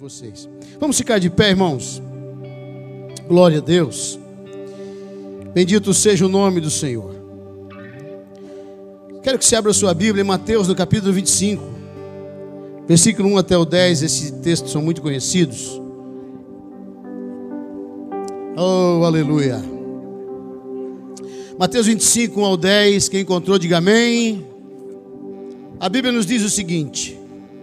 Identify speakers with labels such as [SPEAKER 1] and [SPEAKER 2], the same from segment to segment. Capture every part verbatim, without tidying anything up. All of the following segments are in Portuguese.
[SPEAKER 1] vocês. Vamos ficar de pé, irmãos. Glória a Deus. Bendito seja o nome do Senhor. Quero que você abra a sua Bíblia em Mateus, no capítulo vinte e cinco, versículo um até o dez. Esses textos são muito conhecidos. Oh, aleluia. Mateus vinte e cinco, um ao dez. Quem encontrou, diga amém. A Bíblia nos diz o seguinte: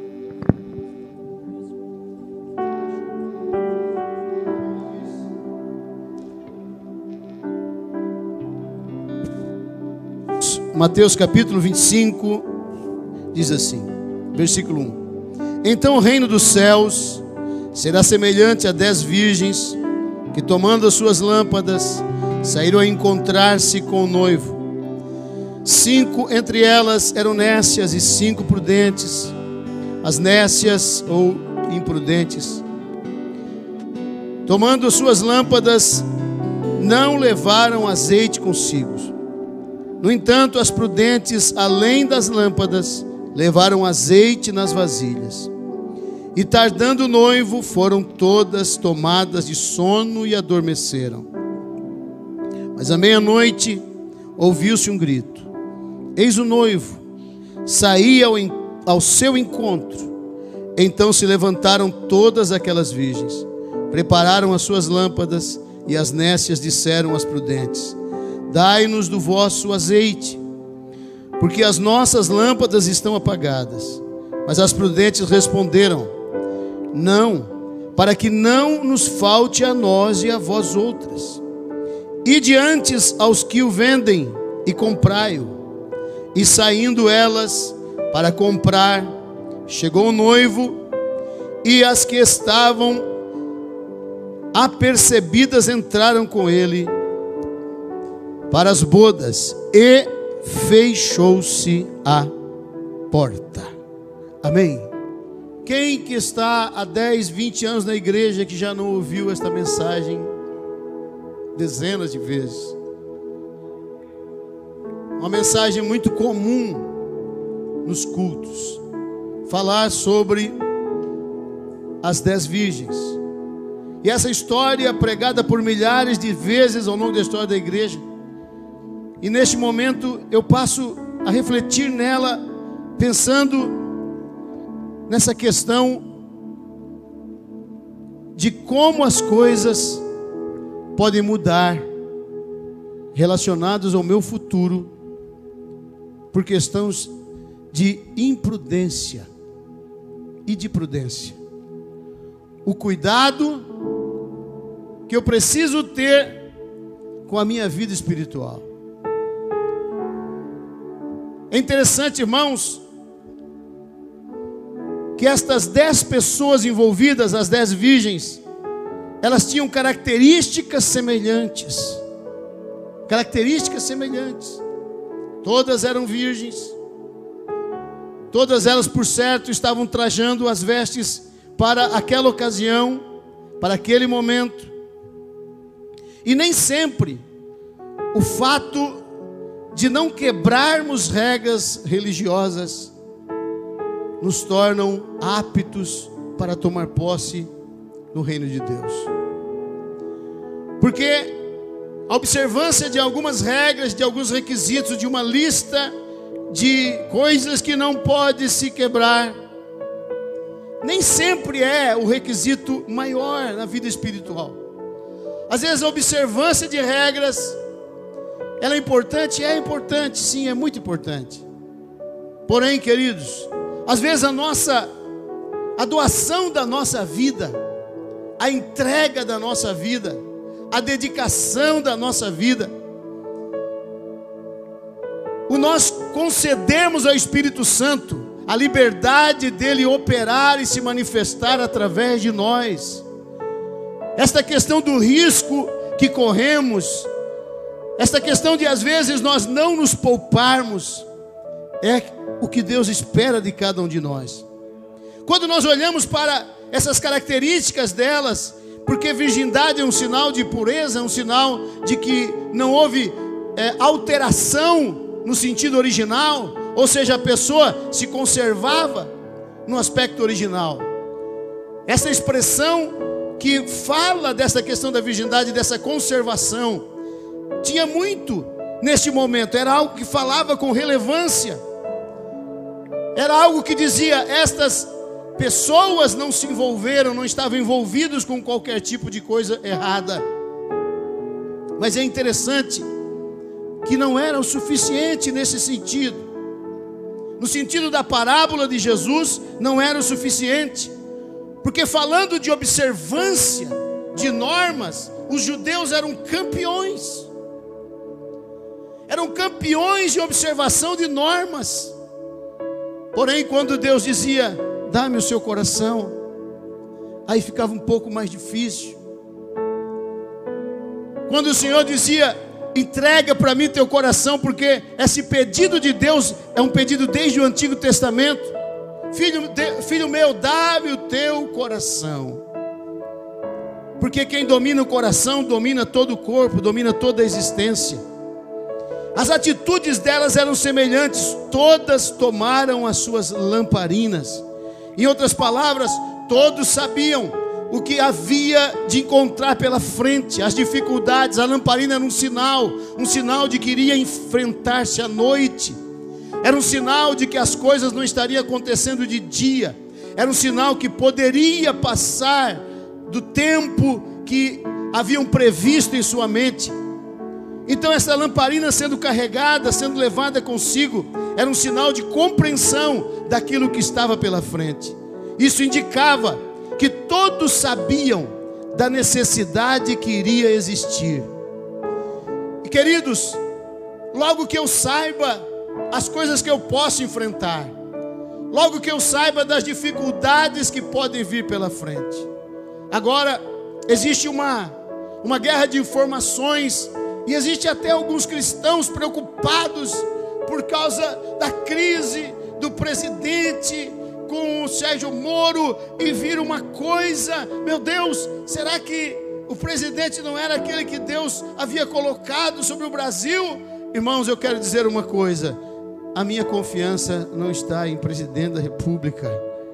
[SPEAKER 1] Mateus capítulo vinte e cinco diz assim, versículo um: Então o reino dos céus será semelhante a dez virgens que, tomando as suas lâmpadas, saíram a encontrar-se com o noivo. Cinco entre elas eram nécias e cinco prudentes. As nécias ou imprudentes, tomando as suas lâmpadas, não levaram azeite consigo. No entanto, as prudentes, além das lâmpadas, levaram azeite nas vasilhas. E tardando o noivo, foram todas tomadas de sono e adormeceram. Mas à meia-noite ouviu-se um grito: Eis o noivo, saía ao, ao seu encontro. Então se levantaram todas aquelas virgens, prepararam as suas lâmpadas, e as nécias disseram às prudentes: Dai-nos do vosso azeite, porque as nossas lâmpadas estão apagadas. Mas as prudentes responderam: Não, para que não nos falte a nós e a vós outras. Ide antes aos que o vendem e comprai-o. E saindo elas para comprar, chegou o noivo, e as que estavam apercebidas entraram com ele para as bodas, e fechou-se a porta. Amém. Quem que está há dez, vinte anos na igreja que já não ouviu esta mensagem dezenas de vezes? Uma mensagem muito comum nos cultos, falar sobre as dez virgens. E essa história pregada por milhares de vezes ao longo da história da igreja. E neste momento eu passo a refletir nela, pensando nessa questão de como as coisas podem mudar relacionadas ao meu futuro por questões de imprudência e de prudência. O cuidado que eu preciso ter com a minha vida espiritual. É interessante, irmãos, que estas dez pessoas envolvidas, as dez virgens, elas tinham características semelhantes. Características semelhantes. Todas eram virgens. Todas elas, por certo, estavam trajando as vestes para aquela ocasião, para aquele momento. E nem sempre o fato de não quebrarmos regras religiosas nos tornam aptos para tomar posse no reino de Deus. Porque a observância de algumas regras, de alguns requisitos, de uma lista de coisas que não pode se quebrar, nem sempre é o requisito maior na vida espiritual. Às vezes a observância de regras, ela é importante? É importante, sim, é muito importante. Porém, queridos, às vezes a nossa, a doação da nossa vida, a entrega da nossa vida, a dedicação da nossa vida, o nós concedermos ao Espírito Santo a liberdade dele operar e se manifestar através de nós. Esta questão do risco que corremos, esta questão de às vezes nós não nos pouparmos, é o que Deus espera de cada um de nós. Quando nós olhamos para essas características delas, porque virgindade é um sinal de pureza, é um sinal de que não houve é, alteração no sentido original, ou seja, a pessoa se conservava no aspecto original. Essa expressão que fala dessa questão da virgindade, dessa conservação, tinha muito neste momento. Era algo que falava com relevância. Era algo que dizia: estas pessoas não se envolveram, não estavam envolvidos com qualquer tipo de coisa errada. Mas é interessante que não era o suficiente nesse sentido. No sentido da parábola de Jesus, não era o suficiente. Porque falando de observância, de normas, os judeus eram campeões. Eram campeões de observação de normas. Porém, quando Deus dizia: dá-me o seu coração, aí ficava um pouco mais difícil. Quando o Senhor dizia: entrega para mim teu coração, porque esse pedido de Deus é um pedido desde o Antigo Testamento. Filho, de, filho meu, dá-me o teu coração. Porque quem domina o coração, domina todo o corpo, domina toda a existência. As atitudes delas eram semelhantes, todas tomaram as suas lamparinas. Em outras palavras, todos sabiam o que havia de encontrar pela frente, as dificuldades. A lamparina era um sinal, um sinal de que iria enfrentar-se à noite. Era um sinal de que as coisas não estariam acontecendo de dia. Era um sinal que poderia passar do tempo que haviam previsto em sua mente. Então essa lamparina sendo carregada, sendo levada consigo, era um sinal de compreensão daquilo que estava pela frente. Isso indicava que todos sabiam da necessidade que iria existir. E queridos, logo que eu saiba as coisas que eu posso enfrentar, logo que eu saiba das dificuldades que podem vir pela frente. Agora, existe uma, uma guerra de informações, e existe até alguns cristãos preocupados por causa da crise do presidente com o Sérgio Moro, e vira uma coisa: meu Deus, será que o presidente não era aquele que Deus havia colocado sobre o Brasil? Irmãos, eu quero dizer uma coisa: a minha confiança não está em presidente da república.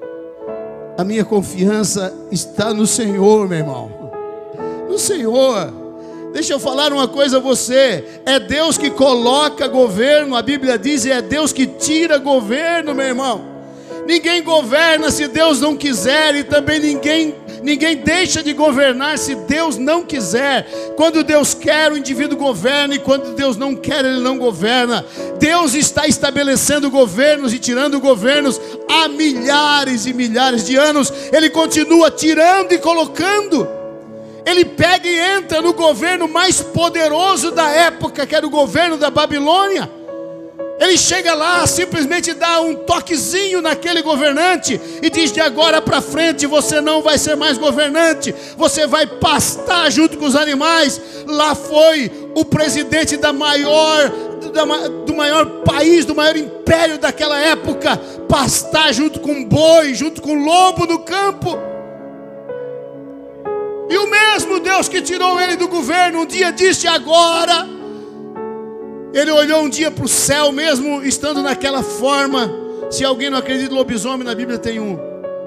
[SPEAKER 1] A minha confiança está no Senhor, meu irmão. No Senhor. Deixa eu falar uma coisa a você: é Deus que coloca governo. A Bíblia diz: é Deus que tira governo, meu irmão. Ninguém governa se Deus não quiser, e também ninguém, ninguém deixa de governar se Deus não quiser. Quando Deus quer, o indivíduo governa, e quando Deus não quer, ele não governa. Deus está estabelecendo governos e tirando governos há milhares e milhares de anos. Ele continua tirando e colocando. Ele pega e entra no governo mais poderoso da época, que era o governo da Babilônia. Ele chega lá, simplesmente dá um toquezinho naquele governante e diz: de agora para frente você não vai ser mais governante, você vai pastar junto com os animais. Lá foi o presidente da maior, da, do maior país, do maior império daquela época, pastar junto com boi, junto com lobo no campo. E o mesmo Deus que tirou ele do governo, um dia disse: agora. Ele olhou um dia para o céu, mesmo estando naquela forma. Se alguém não acredita no lobisomem, na Bíblia tem um.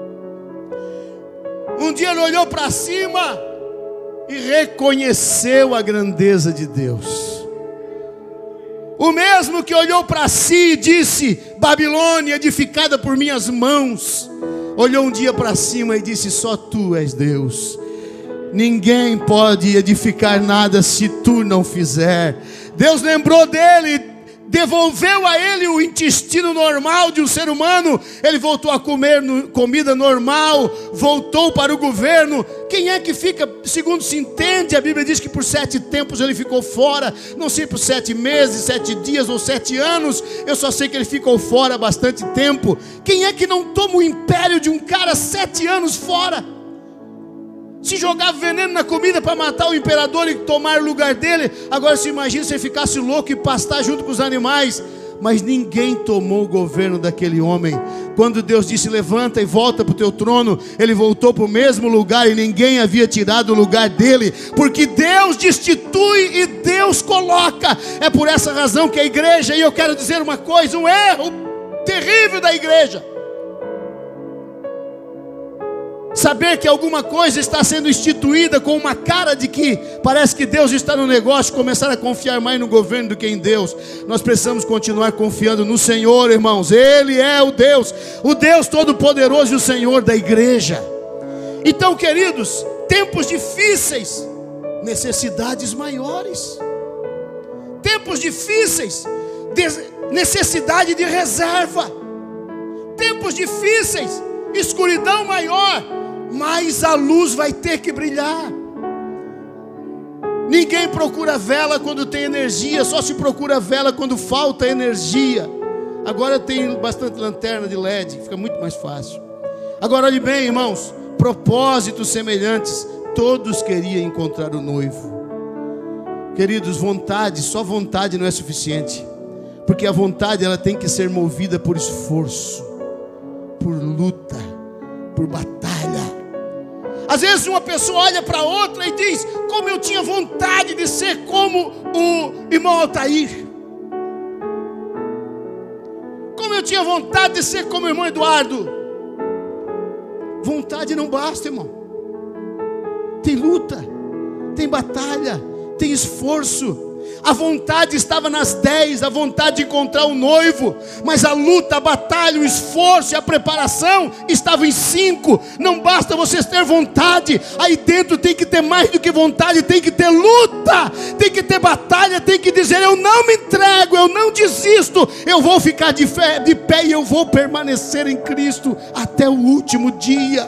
[SPEAKER 1] Um dia ele olhou para cima e reconheceu a grandeza de Deus. O mesmo que olhou para si e disse: Babilônia edificada por minhas mãos, olhou um dia para cima e disse: só tu és Deus. Ninguém pode edificar nada se tu não fizer. Deus lembrou dele, devolveu a ele o intestino normal de um ser humano. Ele voltou a comer comida normal, voltou para o governo. Quem é que fica, segundo se entende, a Bíblia diz que por sete tempos ele ficou fora. Não sei por sete meses, sete dias ou sete anos. Eu só sei que ele ficou fora há bastante tempo. Quem é que não toma o império de um cara sete anos fora? Se jogava veneno na comida para matar o imperador e tomar o lugar dele. Agora se imagina se ele ficasse louco e pastar junto com os animais. Mas ninguém tomou o governo daquele homem. Quando Deus disse: levanta e volta para o teu trono, ele voltou para o mesmo lugar e ninguém havia tirado o lugar dele. Porque Deus destitui e Deus coloca. É por essa razão que a igreja, e eu quero dizer uma coisa, um erro terrível da igreja, saber que alguma coisa está sendo instituída com uma cara de que parece que Deus está no negócio, começar a confiar mais no governo do que em Deus. Nós precisamos continuar confiando no Senhor, irmãos. Ele é o Deus, o Deus Todo-Poderoso e o Senhor da igreja. Então, queridos, tempos difíceis, necessidades maiores. Tempos difíceis, necessidade de reserva. Tempos difíceis, escuridão maior, mas a luz vai ter que brilhar. Ninguém procura vela quando tem energia, só se procura vela quando falta energia. Agora tem bastante lanterna de L E D, fica muito mais fácil. Agora olhe bem, irmãos, propósitos semelhantes, todos queriam encontrar o noivo. Queridos, vontade, só vontade não é suficiente, porque a vontade ela tem que ser movida por esforço, por luta, por batalha. Às vezes uma pessoa olha para outra e diz: como eu tinha vontade de ser como o irmão Altair, como eu tinha vontade de ser como o irmão Eduardo. Vontade não basta, irmão. Tem luta, tem batalha, tem esforço. A vontade estava nas dez, a vontade de encontrar o noivo, mas a luta, a batalha, o esforço e a preparação estavam em cinco. Não basta você ter vontade, aí dentro tem que ter mais do que vontade, tem que ter luta, tem que ter batalha, tem que dizer: eu não me entrego, eu não desisto, eu vou ficar de, fé, de pé e eu vou permanecer em Cristo até o último dia.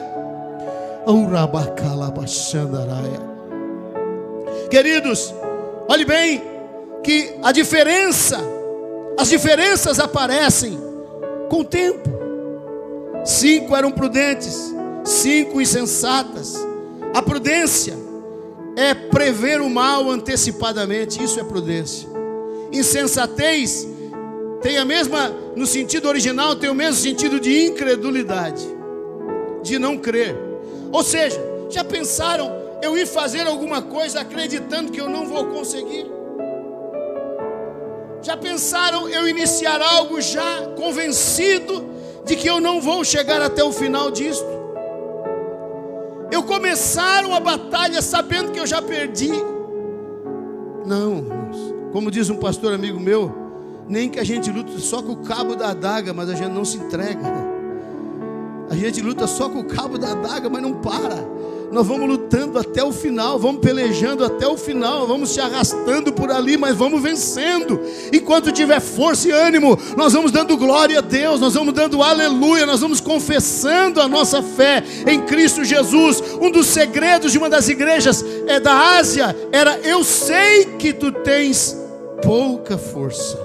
[SPEAKER 1] Queridos, olhe bem, que a diferença, as diferenças aparecem com o tempo. Cinco eram prudentes, cinco insensatas. A prudência é prever o mal antecipadamente, isso é prudência. Insensatez tem a mesma, no sentido original, tem o mesmo sentido de incredulidade, de não crer. Ou seja, já pensaram eu ir fazer alguma coisa acreditando que eu não vou conseguir? Já pensaram eu iniciar algo já convencido de que eu não vou chegar até o final disso? Eu começar uma batalha sabendo que eu já perdi? Não, como diz um pastor amigo meu, nem que a gente luta só com o cabo da adaga, mas a gente não se entrega. A gente luta só com o cabo da adaga, mas não para. Nós vamos lutando até o final, vamos pelejando até o final, vamos se arrastando por ali, mas vamos vencendo. Enquanto tiver força e ânimo, nós vamos dando glória a Deus, nós vamos dando aleluia, nós vamos confessando a nossa fé em Cristo Jesus. Um dos segredos de uma das igrejas é da Ásia era: eu sei que tu tens pouca força,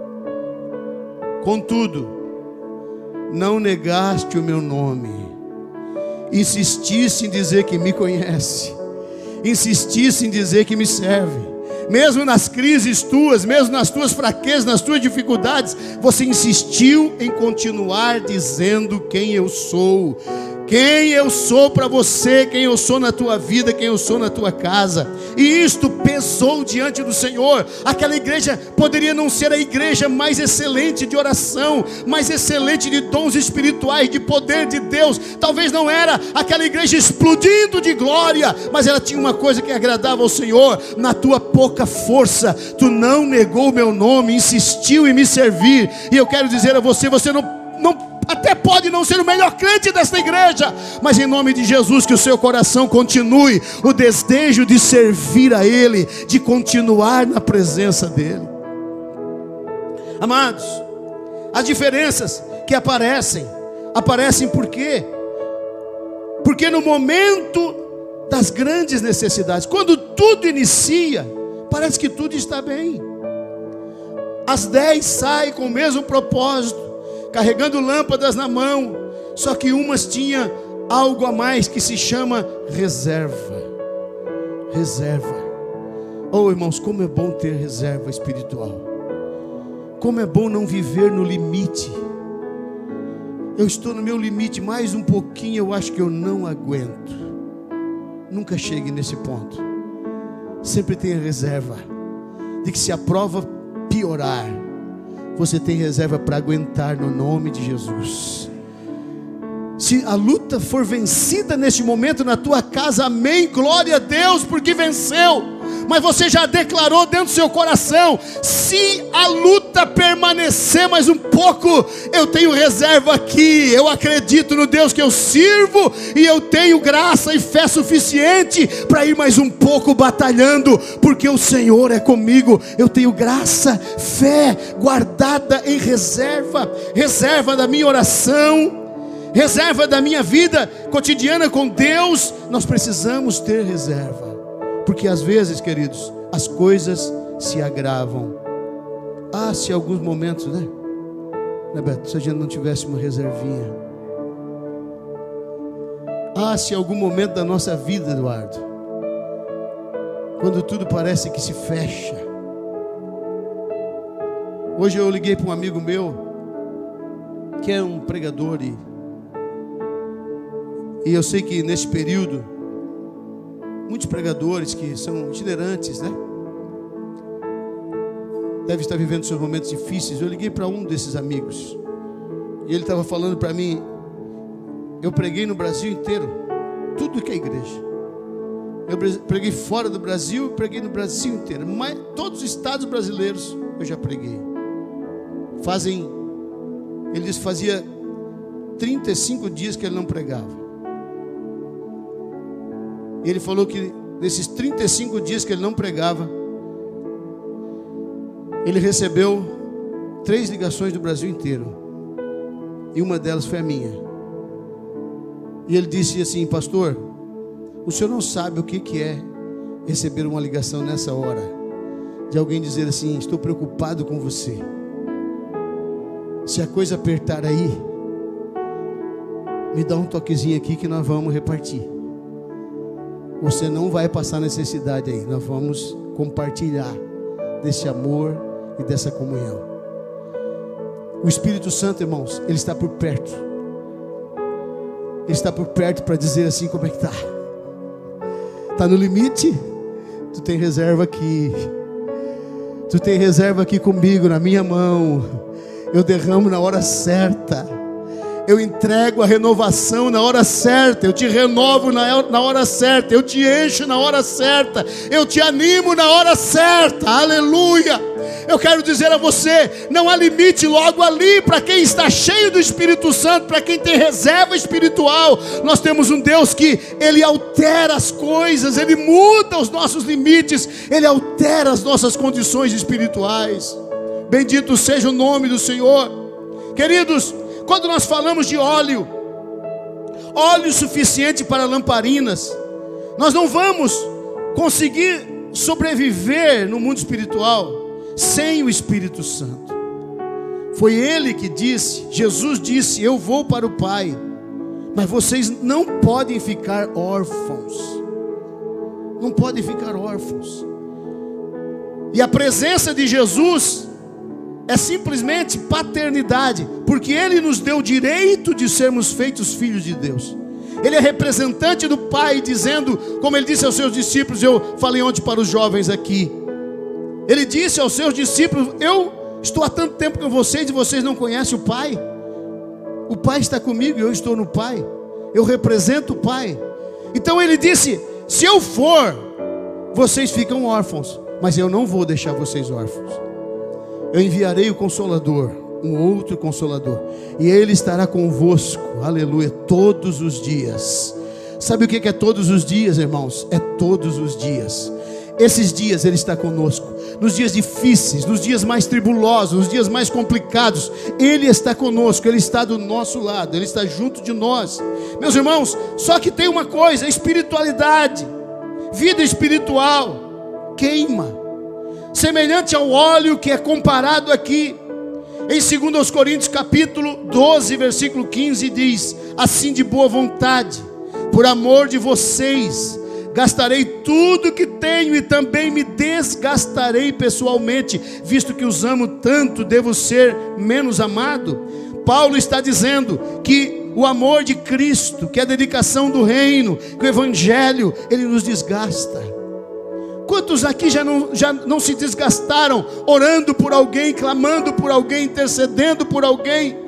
[SPEAKER 1] contudo não negaste o meu nome, insistisse em dizer que me conhece, insistisse em dizer que me serve, mesmo nas crises tuas, mesmo nas tuas fraquezas, nas tuas dificuldades, você insistiu em continuar dizendo quem eu sou, quem eu sou para você, quem eu sou na tua vida, quem eu sou na tua casa. E isto pesou diante do Senhor. Aquela igreja poderia não ser a igreja mais excelente de oração, mais excelente de dons espirituais, de poder de Deus. Talvez não era aquela igreja explodindo de glória, mas ela tinha uma coisa que agradava ao Senhor: na tua pouca força, tu não negou o meu nome, insistiu em me servir. E eu quero dizer a você, você não, não até pode não ser o melhor crente desta igreja, mas em nome de Jesus, que o seu coração continue o desejo de servir a Ele, de continuar na presença dEle. Amados, as diferenças que aparecem, aparecem por quê? Porque no momento das grandes necessidades, quando tudo inicia, parece que tudo está bem. As dez saem com o mesmo propósito, carregando lâmpadas na mão, só que umas tinham algo a mais que se chama reserva. Reserva. Oh, irmãos, como é bom ter reserva espiritual. Como é bom não viver no limite. Eu estou no meu limite, mais um pouquinho eu acho que eu não aguento. Nunca chegue nesse ponto. Sempre tenha reserva de que se a prova piorar, você tem reserva para aguentar no nome de Jesus. Se a luta for vencida neste momento na tua casa, amém, glória a Deus, porque venceu. Mas você já declarou dentro do seu coração: se a luta permanecer mais um pouco, eu tenho reserva aqui. Eu acredito no Deus que eu sirvo, e eu tenho graça e fé suficiente para ir mais um pouco batalhando, porque o Senhor é comigo. Eu tenho graça, fé guardada em reserva, reserva da minha oração, reserva da minha vida cotidiana com Deus. Nós precisamos ter reserva, porque às vezes, queridos, as coisas se agravam. Ah, se alguns momentos, né, né Beto, se a gente não tivesse uma reservinha. Ah, se algum momento da nossa vida, Eduardo, quando tudo parece que se fecha. Hoje eu liguei para um amigo meu, que é um pregador, e, e eu sei que nesse período, muitos pregadores que são itinerantes, né, devem estar vivendo seus momentos difíceis. Eu liguei para um desses amigos, e ele estava falando para mim: eu preguei no Brasil inteiro, tudo que é igreja. Eu preguei fora do Brasil, preguei no Brasil inteiro, mas todos os estados brasileiros eu já preguei. Fazem, ele disse, fazia trinta e cinco dias que ele não pregava. E ele falou que nesses trinta e cinco dias que ele não pregava, ele recebeu três ligações do Brasil inteiro, e uma delas foi a minha. E ele disse assim: pastor, o senhor não sabe o que que é receber uma ligação nessa hora, de alguém dizer assim: estou preocupado com você, se a coisa apertar aí, me dá um toquezinho aqui que nós vamos repartir. Você não vai passar necessidade aí, nós vamos compartilhar desse amor e dessa comunhão. O Espírito Santo, irmãos, ele está por perto. Ele está por perto para dizer assim: como é que está? Está no limite? Tu tem reserva aqui. Tu tem reserva aqui comigo, na minha mão. Eu derramo na hora certa. Eu entrego a renovação na hora certa. Eu te renovo na hora certa. Eu te encho na hora certa. Eu te animo na hora certa. Aleluia. Eu quero dizer a você: não há limite logo ali para quem está cheio do Espírito Santo, para quem tem reserva espiritual. Nós temos um Deus que Ele altera as coisas, Ele muda os nossos limites, Ele altera as nossas condições espirituais. Bendito seja o nome do Senhor. Queridos, quando nós falamos de óleo, óleo suficiente para lamparinas, nós não vamos conseguir sobreviver no mundo espiritual sem o Espírito Santo. Foi Ele que disse, Jesus disse: eu vou para o Pai, mas vocês não podem ficar órfãos. Não podem ficar órfãos. E a presença de Jesus é simplesmente paternidade, porque Ele nos deu o direito de sermos feitos filhos de Deus. Ele é representante do Pai, dizendo, como Ele disse aos seus discípulos, eu falei ontem para os jovens aqui, Ele disse aos seus discípulos: eu estou há tanto tempo com vocês e vocês não conhecem o Pai. O Pai está comigo e eu estou no Pai. Eu represento o Pai. Então Ele disse: se eu for, vocês ficam órfãos, mas eu não vou deixar vocês órfãos. Eu enviarei o Consolador, um outro Consolador, e Ele estará convosco, aleluia, todos os dias. Sabe o que é todos os dias, irmãos? É todos os dias. Esses dias Ele está conosco, nos dias difíceis, nos dias mais tribulosos, nos dias mais complicados, Ele está conosco, Ele está do nosso lado, Ele está junto de nós. Meus irmãos, só que tem uma coisa: espiritualidade, vida espiritual, queima, semelhante ao óleo que é comparado aqui, em dois Coríntios capítulo doze, versículo quinze, diz: assim de boa vontade, por amor de vocês, gastarei tudo que tenho e também me desgastarei pessoalmente, visto que os amo tanto, devo ser menos amado. Paulo está dizendo que o amor de Cristo, que é a dedicação do reino, que o Evangelho, ele nos desgasta. Quantos aqui já não, já não se desgastaram orando por alguém, clamando por alguém, intercedendo por alguém?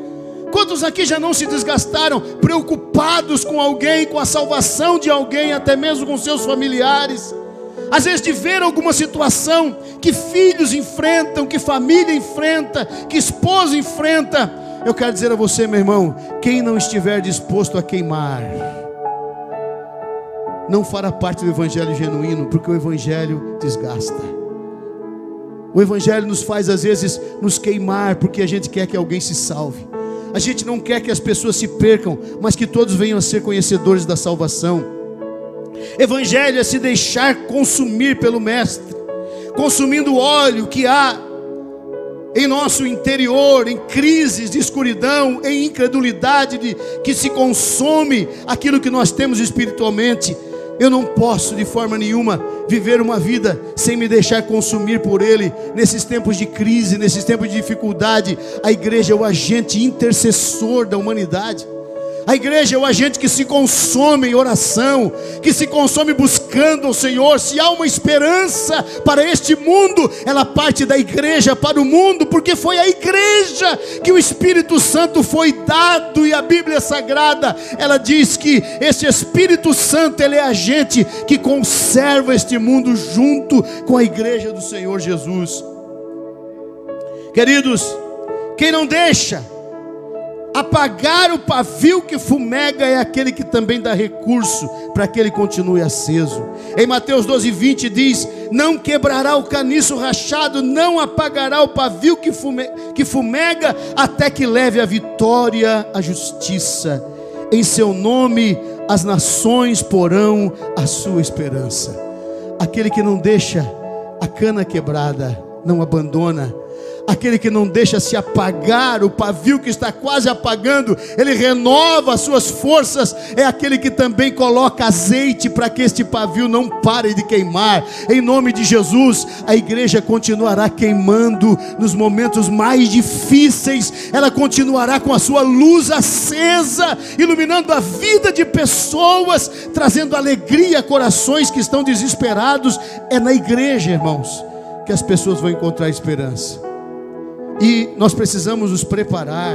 [SPEAKER 1] Quantos aqui já não se desgastaram preocupados com alguém, com a salvação de alguém, até mesmo com seus familiares? Às vezes de ver alguma situação que filhos enfrentam, que família enfrenta, que esposa enfrenta. Eu quero dizer a você, meu irmão, quem não estiver disposto a queimar, não fará parte do evangelho genuíno, porque o evangelho desgasta. O evangelho nos faz às vezes nos queimar, porque a gente quer que alguém se salve. A gente não quer que as pessoas se percam, mas que todos venham a ser conhecedores da salvação. Evangelho é se deixar consumir pelo Mestre, consumindo o óleo que há em nosso interior, em crises de escuridão, em incredulidade de, que se consome aquilo que nós temos espiritualmente. Eu não posso de forma nenhuma viver uma vida sem me deixar consumir por Ele. Nesses tempos de crise, nesses tempos de dificuldade, a igreja é o agente intercessor da humanidade. A igreja é o agente que se consome em oração, que se consome buscando o Senhor. Se há uma esperança para este mundo, ela parte da igreja para o mundo, porque foi a igreja que o Espírito Santo foi dado. E a Bíblia Sagrada, ela diz que esse Espírito Santo, ele é agente que conserva este mundo junto com a igreja do Senhor Jesus. Queridos, quem não deixa apagar o pavio que fumega é aquele que também dá recurso para que ele continue aceso. Em Mateus doze, vinte diz: não quebrará o caniço rachado, não apagará o pavio que, fume, que fumega, até que leve a vitória à justiça. Em seu nome as nações porão a sua esperança. Aquele que não deixa a cana quebrada, não abandona. Aquele que não deixa se apagar o pavio que está quase apagando, ele renova as suas forças. É aquele que também coloca azeite para que este pavio não pare de queimar. Em nome de Jesus, a igreja continuará queimando nos momentos mais difíceis. Ela continuará com a sua luz acesa, iluminando a vida de pessoas, trazendo alegria a corações que estão desesperados. É na igreja, irmãos, que as pessoas vão encontrar esperança. E nós precisamos nos preparar.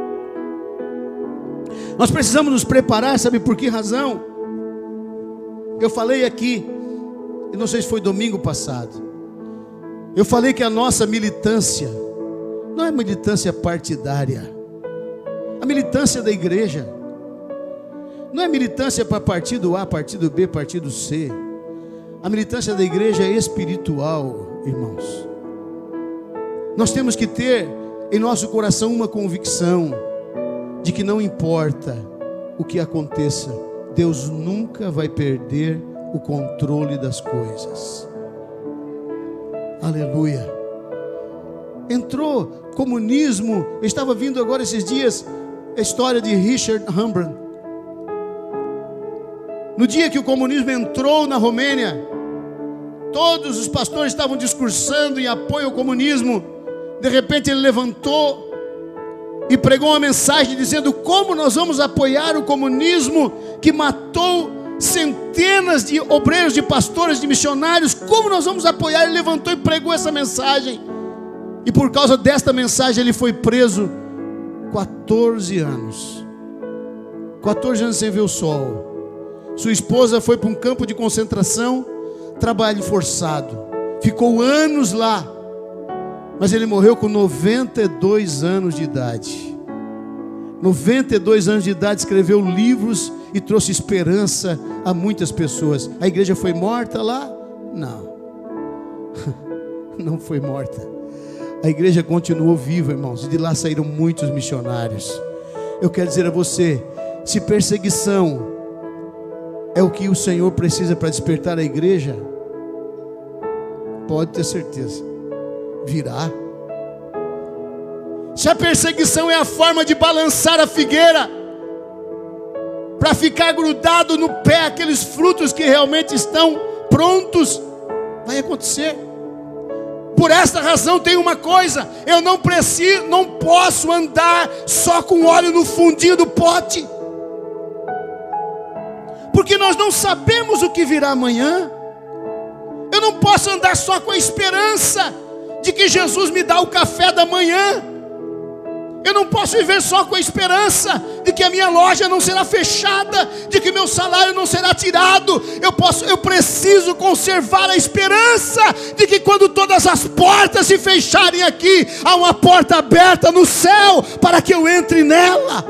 [SPEAKER 1] Nós precisamos nos preparar, sabe por que razão? Eu falei aqui, e não sei se foi domingo passado, eu falei que a nossa militância não é militância partidária. A militância da igreja não é militância para partido A, partido B, partido C. A militância da igreja é espiritual, irmãos. Nós temos que ter em nosso coração uma convicção de que não importa o que aconteça, Deus nunca vai perder o controle das coisas. Aleluia. Entrou comunismo. Eu estava vindo agora esses dias a história de Richard Rembrandt. No dia que o comunismo entrou na Romênia, todos os pastores estavam discursando em apoio ao comunismo. De repente ele levantou e pregou uma mensagem dizendo: como nós vamos apoiar o comunismo que matou centenas de obreiros, de pastores, de missionários? Como nós vamos apoiar? Ele levantou e pregou essa mensagem. E por causa desta mensagem ele foi preso quatorze anos. quatorze anos sem ver o sol. Sua esposa foi para um campo de concentração, trabalho forçado. Ficou anos lá. Mas ele morreu com noventa e dois anos de idade. noventa e dois anos de idade, escreveu livros e trouxe esperança a muitas pessoas. A igreja foi morta lá? Não. Não foi morta. A igreja continuou viva, irmãos. E de lá saíram muitos missionários. Eu quero dizer a você, se perseguição é o que o Senhor precisa para despertar a igreja, pode ter certeza, virá. Se a perseguição é a forma de balançar a figueira para ficar grudado no pé aqueles frutos que realmente estão prontos, vai acontecer. Por esta razão tem uma coisa: eu não preciso, não posso andar só com óleo no fundinho do pote, porque nós não sabemos o que virá amanhã. Eu não posso andar só com a esperança de que Jesus me dá o café da manhã. Eu não posso viver só com a esperança de que a minha loja não será fechada, de que meu salário não será tirado. Eu posso, eu preciso conservar a esperança de que quando todas as portas se fecharem aqui, há uma porta aberta no céu para que eu entre nela.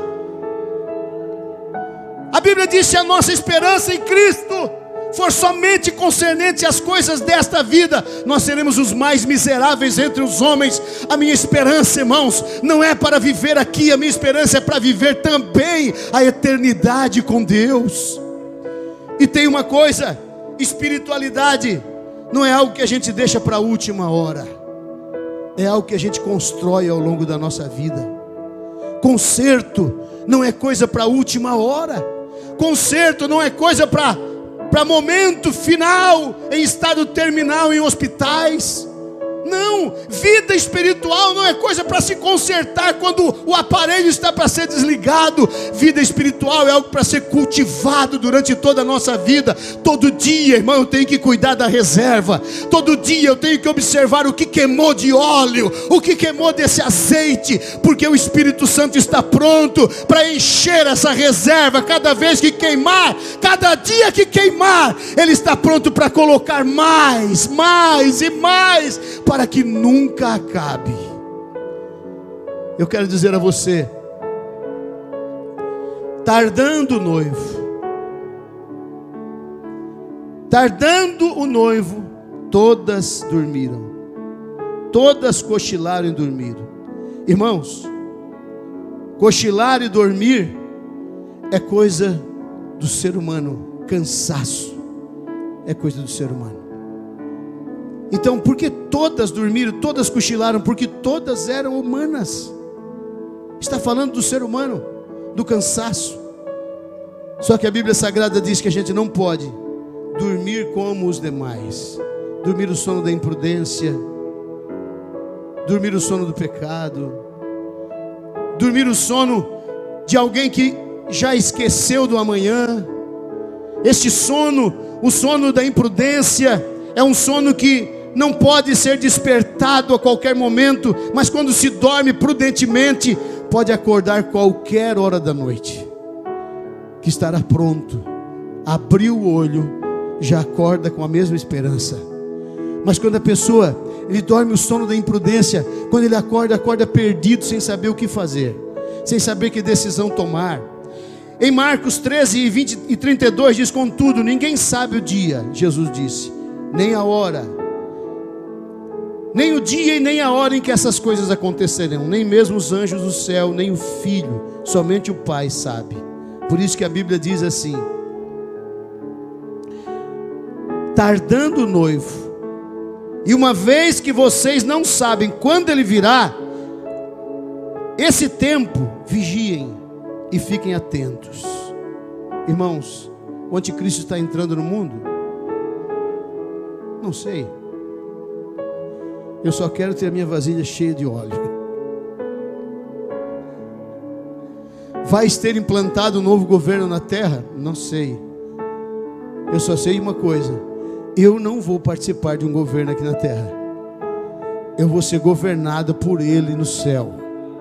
[SPEAKER 1] A Bíblia diz: se a nossa esperança em Cristo for somente concernente às coisas desta vida, nós seremos os mais miseráveis entre os homens. A minha esperança, irmãos, não é para viver aqui, a minha esperança é para viver também a eternidade com Deus. E tem uma coisa: espiritualidade não é algo que a gente deixa para a última hora, é algo que a gente constrói ao longo da nossa vida. Conserto não é coisa para a última hora, conserto não é coisa para para momento final, em estado terminal em hospitais. Não, vida espiritual não é coisa para se consertar quando o aparelho está para ser desligado. Vida espiritual é algo para ser cultivado durante toda a nossa vida. Todo dia, irmão, eu tenho que cuidar da reserva. Todo dia eu tenho que observar o que queimou de óleo, o que queimou desse azeite, porque o Espírito Santo está pronto para encher essa reserva. Cada vez que queimar, cada dia que queimar, Ele está pronto para colocar mais, mais e mais, para que nunca acabe. Eu quero dizer a você: tardando o noivo, tardando o noivo, todas dormiram, todas cochilaram e dormiram. Irmãos, cochilar e dormir é coisa do ser humano. Cansaço é coisa do ser humano. Então, por que todas dormiram, todas cochilaram? Porque todas eram humanas. Está falando do ser humano, do cansaço. Só que a Bíblia Sagrada diz que a gente não pode dormir como os demais. Dormir o sono da imprudência, dormir o sono do pecado, dormir o sono de alguém que já esqueceu do amanhã. Este sono, o sono da imprudência, é um sono que não pode ser despertado a qualquer momento, mas quando se dorme prudentemente, pode acordar qualquer hora da noite, que estará pronto. Abriu o olho, já acorda com a mesma esperança. Mas quando a pessoa, ele dorme o sono da imprudência, quando ele acorda, acorda perdido, sem saber o que fazer, sem saber que decisão tomar. Em Marcos treze, vinte e trinta e dois diz: contudo, ninguém sabe o dia, Jesus disse, nem a hora, nem o dia e nem a hora em que essas coisas acontecerão, nem mesmo os anjos do céu, nem o Filho, somente o Pai sabe. Por isso que a Bíblia diz assim: tardando o noivo, e uma vez que vocês não sabem quando ele virá, esse tempo vigiem e fiquem atentos. Irmãos, o anticristo está entrando no mundo? Não sei. Eu só quero ter a minha vasilha cheia de óleo. Vai ter implantado um novo governo na terra? Não sei. Eu só sei uma coisa: eu não vou participar de um governo aqui na terra. Eu vou ser governado por Ele no céu.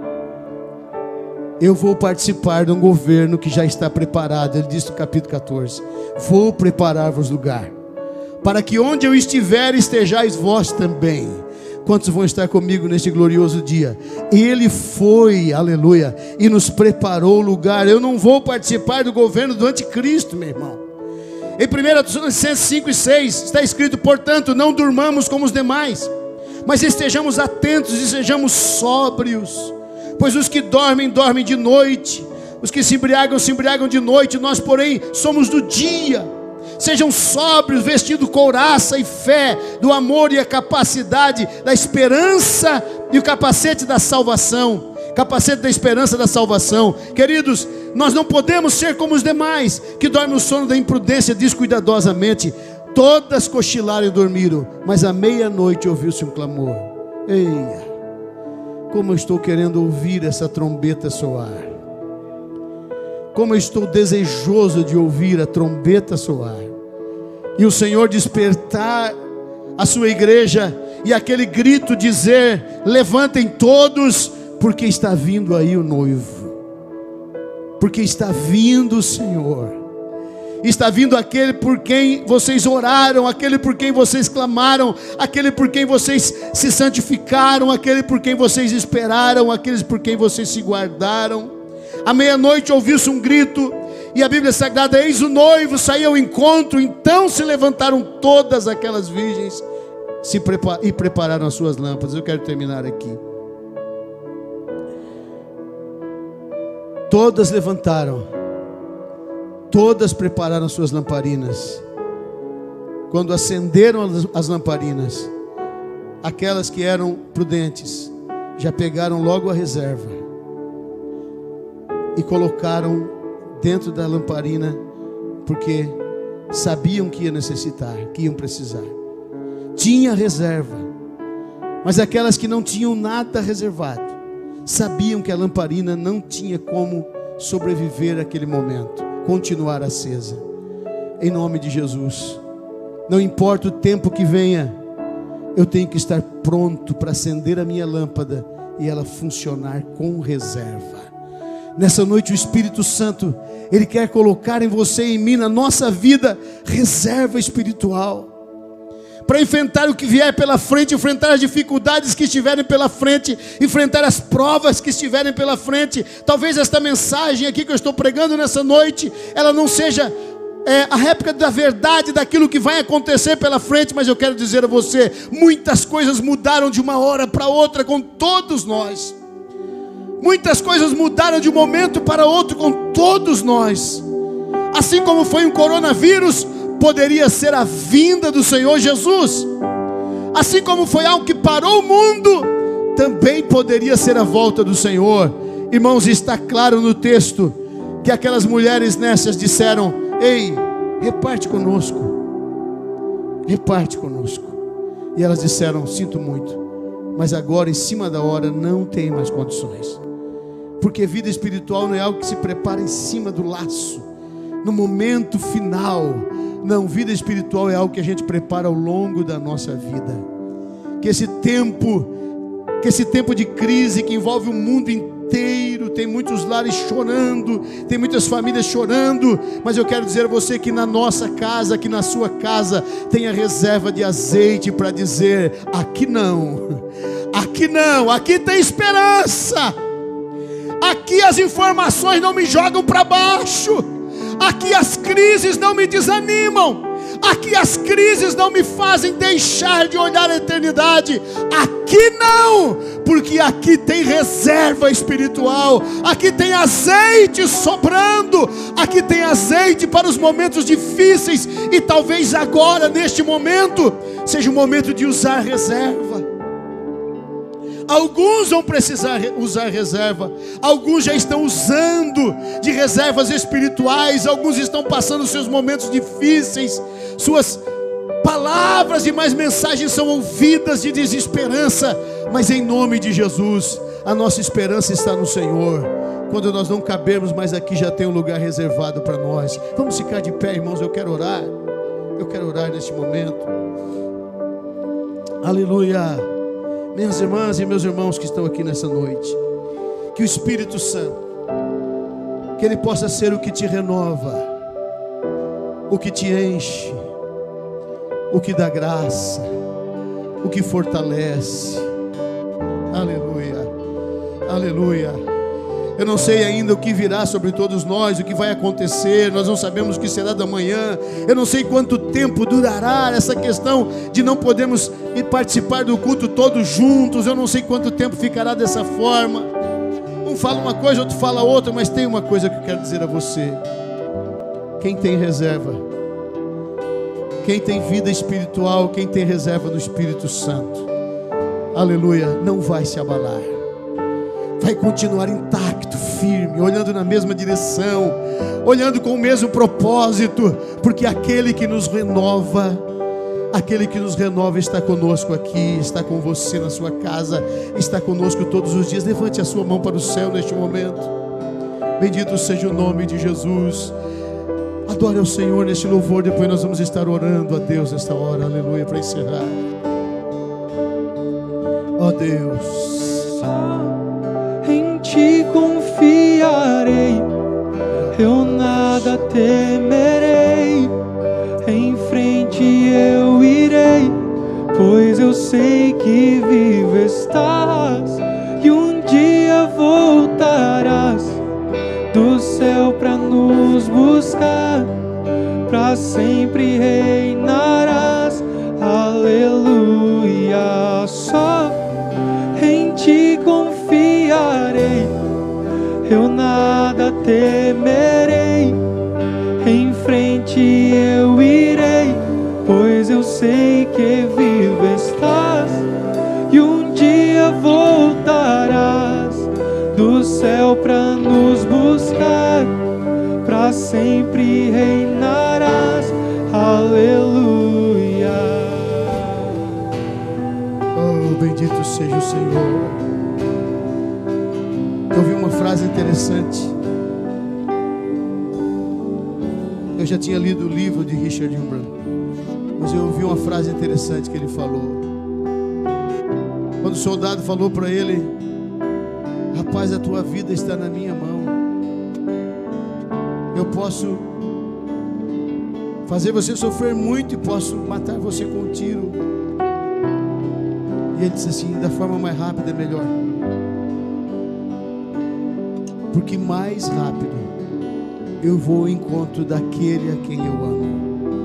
[SPEAKER 1] Eu vou participar de um governo que já está preparado. Ele diz no capítulo catorze: vou preparar-vos lugar, para que onde eu estiver, estejais vós também. Quantos vão estar comigo neste glorioso dia? Ele foi, aleluia, e nos preparou lugar. Eu não vou participar do governo do anticristo, meu irmão. Em primeira Tessalonicenses cinco e seis está escrito: portanto, não durmamos como os demais, mas estejamos atentos e sejamos sóbrios. Pois os que dormem, dormem de noite, os que se embriagam, se embriagam de noite. Nós, porém, somos do dia. Sejam sóbrios, vestindo couraça e fé, do amor e a capacidade da esperança e o capacete da salvação. Capacete da esperança da salvação. Queridos, nós não podemos ser como os demais, que dormem o sono da imprudência descuidadosamente. Todas cochilaram e dormiram, mas à meia-noite ouviu-se um clamor. Eia! Como eu estou querendo ouvir essa trombeta soar. Como eu estou desejoso de ouvir a trombeta soar. E o Senhor despertar a sua igreja, e aquele grito dizer: levantem todos, porque está vindo aí o noivo, porque está vindo o Senhor, está vindo aquele por quem vocês oraram, aquele por quem vocês clamaram, aquele por quem vocês se santificaram, aquele por quem vocês esperaram, aqueles por quem vocês se guardaram. À meia-noite ouviu-se um grito, e a Bíblia Sagrada: eis o noivo, saiu ao encontro. Então se levantaram todas aquelas virgens se prepar, e prepararam as suas lâmpadas. Eu quero terminar aqui. Todas levantaram, todas prepararam as suas lamparinas. Quando acenderam as lamparinas, aquelas que eram prudentes já pegaram logo a reserva e colocaram dentro da lamparina, porque sabiam que ia necessitar, que iam precisar. Tinha reserva. Mas aquelas que não tinham nada reservado, sabiam que a lamparina não tinha como sobreviver àquele momento, continuar acesa. Em nome de Jesus, não importa o tempo que venha, eu tenho que estar pronto para acender a minha lâmpada e ela funcionar com reserva. Nessa noite o Espírito Santo, Ele quer colocar em você e em mim, na nossa vida, reserva espiritual, para enfrentar o que vier pela frente, enfrentar as dificuldades que estiverem pela frente, enfrentar as provas que estiverem pela frente. Talvez esta mensagem aqui que eu estou pregando nessa noite, ela não seja é, a réplica da verdade daquilo que vai acontecer pela frente, mas eu quero dizer a você, muitas coisas mudaram de uma hora para outra com todos nós. Muitas coisas mudaram de um momento para outro com todos nós. Assim como foi um coronavírus, poderia ser a vinda do Senhor Jesus. Assim como foi algo que parou o mundo, também poderia ser a volta do Senhor. Irmãos, está claro no texto que aquelas mulheres nessas disseram: ei, reparte conosco, reparte conosco. E elas disseram: sinto muito, mas agora em cima da hora não tem mais condições. Porque vida espiritual não é algo que se prepara em cima do laço, no momento final. Não, vida espiritual é algo que a gente prepara ao longo da nossa vida. Que esse tempo, que esse tempo de crise que envolve o mundo inteiro, tem muitos lares chorando, tem muitas famílias chorando, mas eu quero dizer a você que na nossa casa, que na sua casa, tem a reserva de azeite para dizer: aqui não, aqui não, aqui tem esperança, aqui as informações não me jogam para baixo, aqui as crises não me desanimam, aqui as crises não me fazem deixar de olhar a eternidade. Aqui não, porque aqui tem reserva espiritual, aqui tem azeite sobrando, aqui tem azeite para os momentos difíceis. E talvez agora, neste momento, seja o momento de usar reserva. Alguns vão precisar usar reserva, alguns já estão usando de reservas espirituais, alguns estão passando seus momentos difíceis, suas palavras e mais mensagens são ouvidas de desesperança, mas em nome de Jesus, a nossa esperança está no Senhor. Quando nós não cabermos mais aqui, já tem um lugar reservado para nós. Vamos ficar de pé, irmãos, eu quero orar, eu quero orar neste momento. Aleluia. Minhas irmãs e meus irmãos que estão aqui nessa noite, que o Espírito Santo, que Ele possa ser o que te renova, o que te enche, o que dá graça, o que fortalece. Aleluia, aleluia. Eu não sei ainda o que virá sobre todos nós, o que vai acontecer, nós não sabemos o que será da manhã. Eu não sei quanto tempo durará essa questão de não podermos ir participar do culto todos juntos. Eu não sei quanto tempo ficará dessa forma. Um fala uma coisa, outro fala outra, mas tem uma coisa que eu quero dizer a você: quem tem reserva, quem tem vida espiritual, quem tem reserva no Espírito Santo, aleluia, não vai se abalar, vai continuar intacto, firme, olhando na mesma direção, olhando com o mesmo propósito, porque aquele que nos renova, aquele que nos renova está conosco aqui, está com você na sua casa, está conosco todos os dias. Levante a sua mão para o céu neste momento. Bendito seja o nome de Jesus. Adore ao Senhor neste louvor. Depois nós vamos estar orando a Deus nesta hora, aleluia, para encerrar. Ó Deus,
[SPEAKER 2] Ti confiarei, eu nada temerei. Em frente eu irei, pois eu sei que vivo estás e um dia voltarás do céu pra nos buscar, pra sempre reinarás. Aleluia. Só em Ti confiarei, eu nada temerei. Em frente eu irei, pois eu sei que vivo estás e um dia voltarás do céu pra nos buscar, pra sempre reinarás. Aleluia.
[SPEAKER 1] Oh, bendito seja o Senhor. Eu ouvi uma frase interessante. Eu já tinha lido o livro de Richard Umbran, mas eu ouvi uma frase interessante que ele falou. Quando o soldado falou para ele: rapaz, a tua vida está na minha mão, eu posso fazer você sofrer muito e posso matar você com um tiro. E ele disse assim: da forma mais rápida é melhor, porque mais rápido eu vou ao encontro daquele a quem eu amo.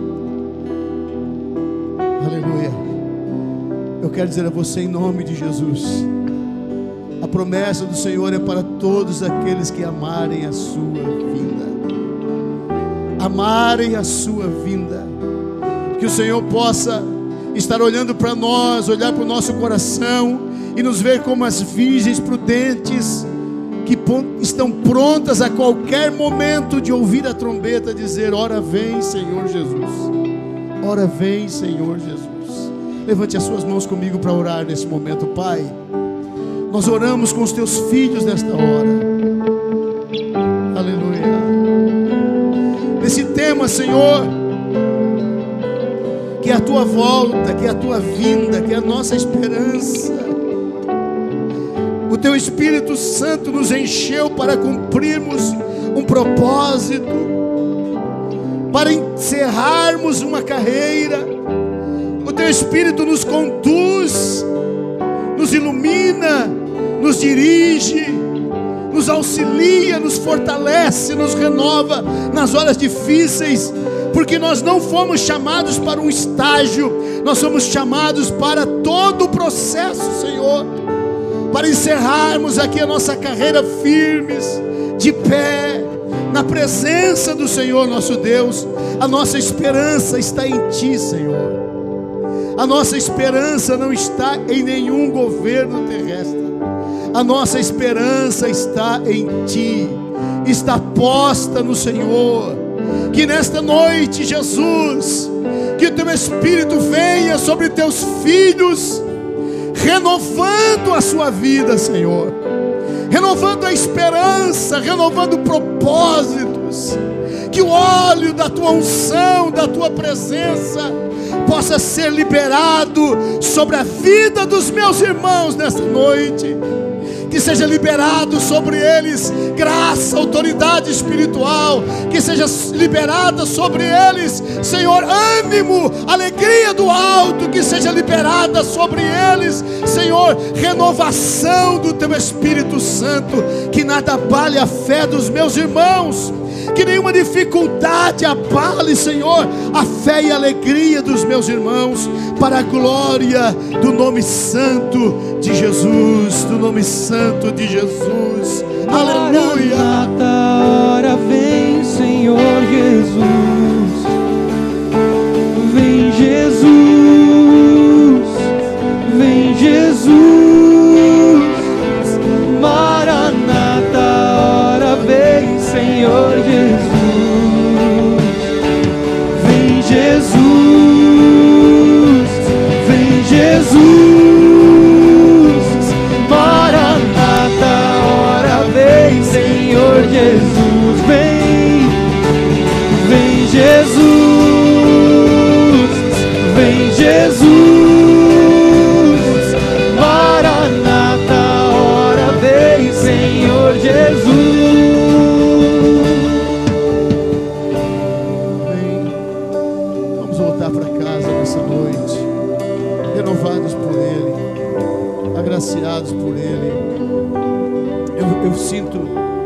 [SPEAKER 1] Aleluia. Eu quero dizer a você, em nome de Jesus, a promessa do Senhor é para todos aqueles que amarem a sua vinda. Amarem a sua vinda. Que o Senhor possa estar olhando para nós, olhar para o nosso coração e nos ver como as virgens prudentes que estão prontas a qualquer momento de ouvir a trombeta dizer: ora vem, Senhor Jesus. Ora vem, Senhor Jesus. Levante as suas mãos comigo para orar nesse momento. Pai, nós oramos com os teus filhos nesta hora. Aleluia. Nesse tema, Senhor, que é a tua volta, que é a tua vinda, que é a nossa esperança. O teu Espírito Santo nos encheu para cumprirmos um propósito, para encerrarmos uma carreira. O teu Espírito nos conduz, nos ilumina, nos dirige, nos auxilia, nos fortalece, nos renova nas horas difíceis, porque nós não fomos chamados para um estágio, nós somos chamados para todo o processo, Senhor, para encerrarmos aqui a nossa carreira firmes, de pé, na presença do Senhor nosso Deus. A nossa esperança está em Ti, Senhor. A nossa esperança não está em nenhum governo terrestre. A nossa esperança está em Ti, está posta no Senhor. Que nesta noite, Jesus, que o Teu Espírito venha sobre Teus filhos, renovando a sua vida, Senhor, renovando a esperança, renovando propósitos. Que o óleo da Tua unção, da Tua presença possa ser liberado sobre a vida dos meus irmãos nesta noite. Que seja liberado sobre eles graça, autoridade espiritual. Que seja liberada sobre eles, Senhor, ânimo, alegria do alto. Que seja liberada sobre eles, Senhor, renovação do Teu Espírito Santo. Que nada abale a fé dos meus irmãos, que nenhuma dificuldade abale, Senhor, a fé e a alegria dos meus irmãos, para a glória do nome santo de Jesus, do nome santo de Jesus. Aleluia.
[SPEAKER 2] Ora vem, Senhor Jesus. Vem, Jesus. Vem, Jesus. Maranata, ora vem, Senhor Jesus. Vem, Jesus. Vem, Jesus. Maranata, ora vem, Senhor Jesus. Vem, vem, Jesus. Vem, Jesus. Maranata, ora vem, Senhor.
[SPEAKER 1] casa nessa noite, renovados por Ele, agraciados por Ele. Eu, eu sinto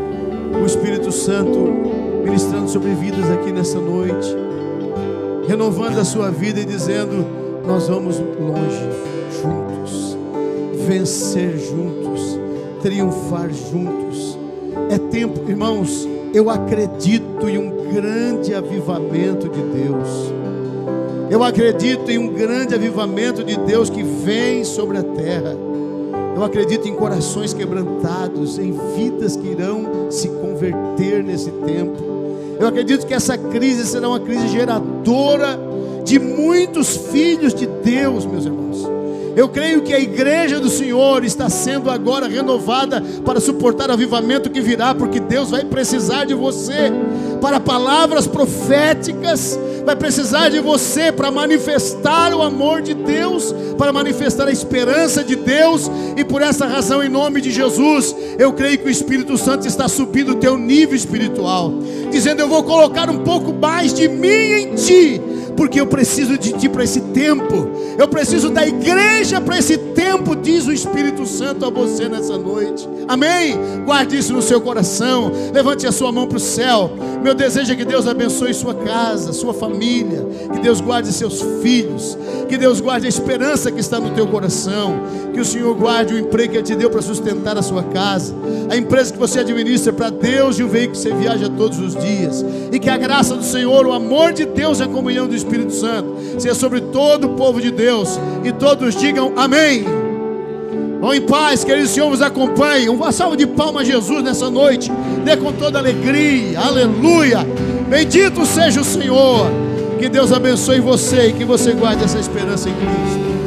[SPEAKER 1] o Espírito Santo ministrando sobre vidas aqui nessa noite, renovando a sua vida e dizendo: nós vamos longe juntos, vencer juntos, triunfar juntos. É tempo, irmãos, eu acredito em um grande avivamento de Deus. Eu acredito em um grande avivamento de Deus que vem sobre a terra. Eu acredito em corações quebrantados, em vidas que irão se converter nesse tempo. Eu acredito que essa crise será uma crise geradora de muitos filhos de Deus, meus irmãos. Eu creio que a igreja do Senhor está sendo agora renovada para suportar o avivamento que virá, porque Deus vai precisar de você para palavras proféticas, vai precisar de você para manifestar o amor de Deus, para manifestar a esperança de Deus. E por essa razão, em nome de Jesus, eu creio que o Espírito Santo está subindo o teu nível espiritual, dizendo: eu vou colocar um pouco mais de mim em ti, porque eu preciso de ti para esse tempo, eu preciso da igreja para esse tempo, diz o Espírito Santo a você nessa noite. Amém? Guarde isso no seu coração, levante a sua mão para o céu. Meu desejo é que Deus abençoe sua casa, sua família, que Deus guarde seus filhos, que Deus guarde a esperança que está no teu coração, que o Senhor guarde o emprego que Ele te deu para sustentar a sua casa, a empresa que você administra para Deus e o veículo que você viaja todos os dias, e que a graça do Senhor, o amor de Deus e a comunhão do Espírito Santo seja sobre todo o povo de Deus, e todos digam amém. Vão em paz, que o Senhor vos acompanhe. Uma salva de palmas a Jesus nessa noite, dê com toda alegria, aleluia, bendito seja o Senhor. Que Deus abençoe você e que você guarde essa esperança em Cristo.